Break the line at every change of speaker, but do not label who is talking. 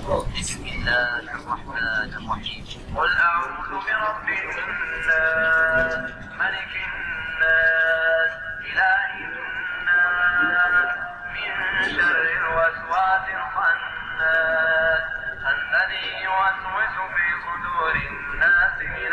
بسم الله الرحمن الرحيم.
قل أعوذ برب الناس ملك الناس إله الناس من شر الوسواس الخناس الذي يوسوس في صدور الناس من